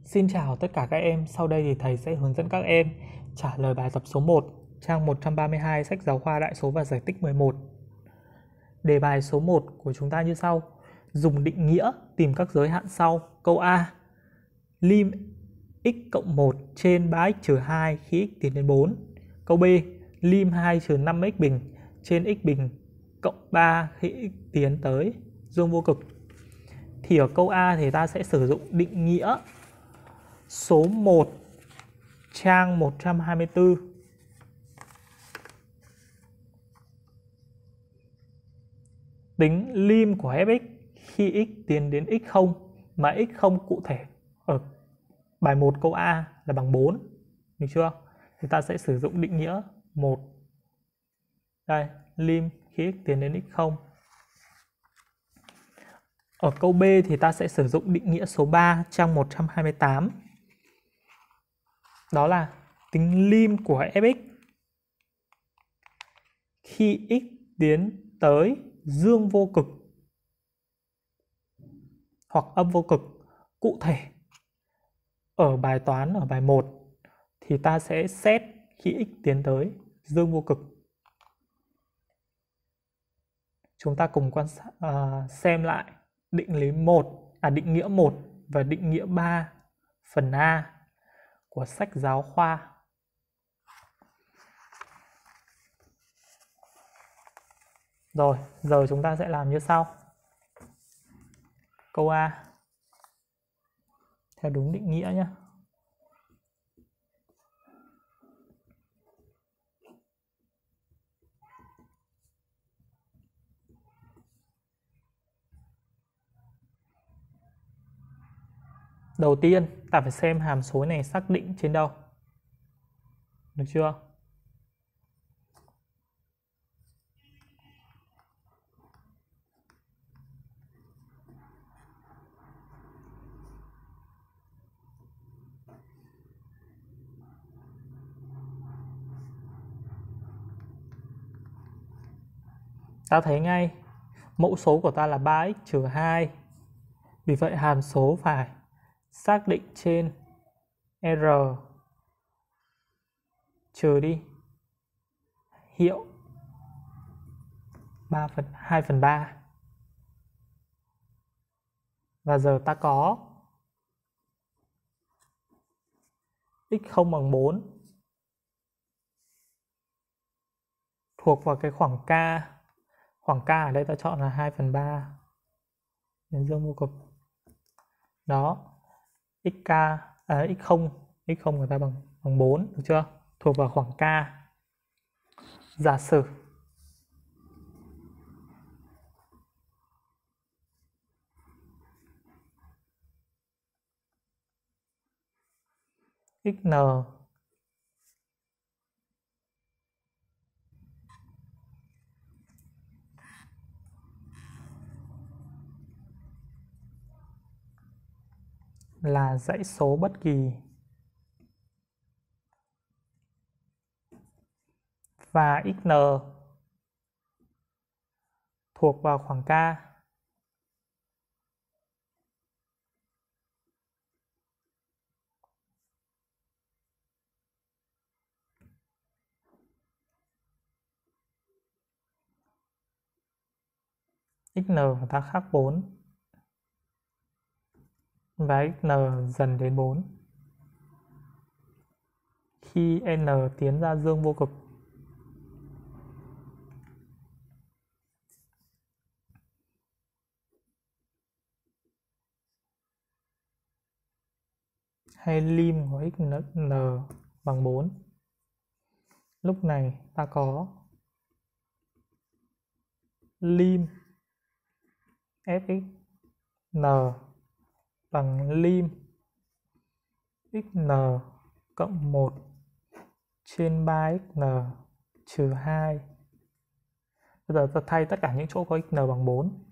Xin chào tất cả các em, sau đây thì thầy sẽ hướng dẫn các em trả lời bài tập số 1, trang 132 sách giáo khoa Đại số và Giải tích 11. Đề bài số 1 của chúng ta như sau. Dùng định nghĩa tìm các giới hạn sau. Câu A. Lim x cộng 1 trên 3x trừ 2 khi x tiến đến 4. Câu B. Lim 2 trừ 5x bình trên x bình cộng 3 khi x tiến tới dương vô cực. Thì ở câu A thì ta sẽ sử dụng định nghĩa số 1 trang 124. Tính lim của fx khi x tiến đến x0 mà x0 cụ thể ở bài 1 câu A là bằng 4. Được chưa? Thì ta sẽ sử dụng định nghĩa 1. Đây, lim khi x tiến đến x0. Ở câu B thì ta sẽ sử dụng định nghĩa số 3 trang 128. Đó là tính lim của fx khi x tiến tới dương vô cực hoặc âm vô cực. Cụ thể ở bài toán ở bài 1 thì ta sẽ xét khi x tiến tới dương vô cực. Chúng ta cùng xem lại định nghĩa 1 và định nghĩa 3 phần A của sách giáo khoa. Rồi, giờ chúng ta sẽ làm như sau. Câu A theo đúng định nghĩa nhé. Đầu tiên, ta phải xem hàm số này xác định trên đâu. Được chưa? Ta thấy ngay mẫu số của ta là 3x trừ 2. Vì vậy hàm số phải xác định trên R trừ đi hiệu 2/3. Và giờ ta có x0 bằng 4 thuộc vào cái khoảng K. Khoảng K ở đây ta chọn là 2/3 đến dương vô cực. Đó, x0 của ta bằng 4, được chưa? Thuộc vào khoảng K. Giả sử xn là dãy số bất kỳ và xn thuộc vào khoảng K. Xn của ta khác 4 và xn dần đến 4 khi n tiến ra dương vô cực. Hay lim của xn bằng 4. Lúc này ta có lim fx n bằng lim xn cộng 1 trên 3xn trừ 2. Bây giờ ta thay tất cả những chỗ có xn bằng 4.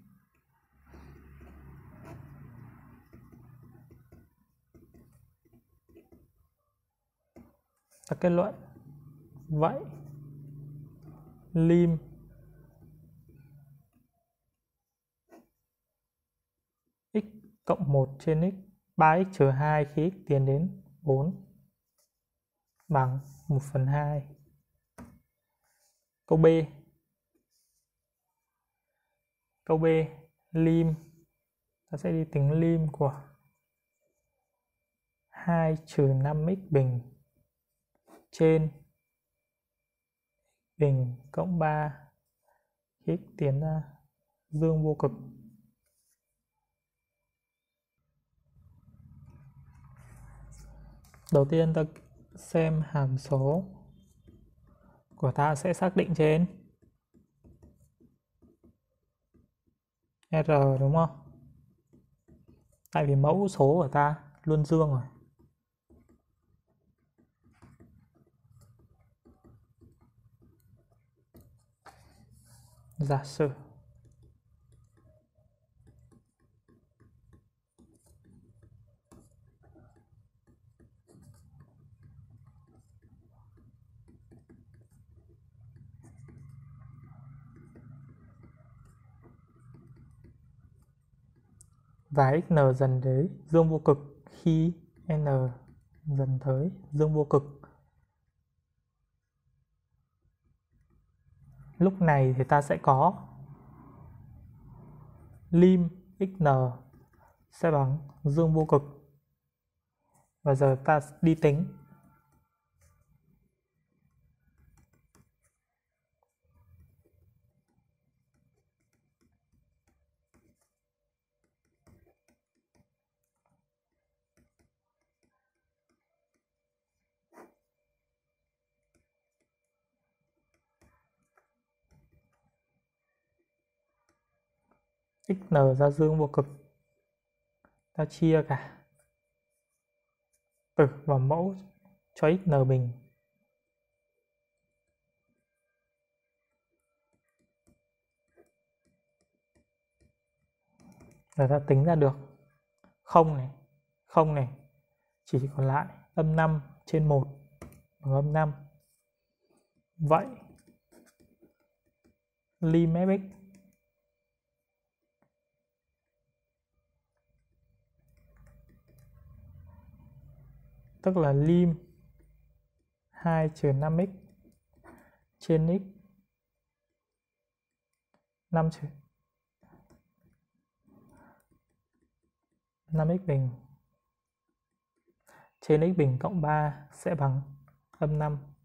Ta kết luận vậy lim x cộng 1 trên x 3x trừ 2 khi x tiến đến 4 bằng 1/2. Câu B. Câu B, lim. Ta sẽ đi tính lim của 2 trừ 5x bình trên bình cộng 3 khi x tiến ra dương vô cực. Đầu tiên ta xem hàm số của ta sẽ xác định trên R đúng không? Tại vì mẫu số của ta luôn dương rồi. Giả sử và xn dần đến dương vô cực khi n dần tới dương vô cực. Lúc này thì ta sẽ có lim xn sẽ bằng dương vô cực. Và giờ ta đi tính. Xn ra dương vô cực. Ta chia cả tử vào mẫu cho xn bình. Rồi ta tính ra được 0 này, chỉ còn lại âm 5 trên 1 bằng âm 5. Vậy lim fx tức là lim 2 trừ 5x trên x 5x bình trên x bình cộng 3 sẽ bằng âm 5.